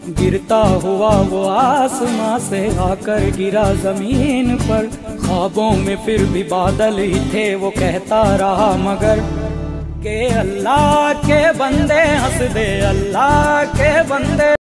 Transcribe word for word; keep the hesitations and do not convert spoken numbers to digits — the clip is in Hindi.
गिरता हुआ वो आसमां से आकर गिरा जमीन पर। ख्वाबों में फिर भी बादल ही थे, वो कहता रहा मगर के अल्लाह के बंदे हंस दे, अल्लाह के बंदे।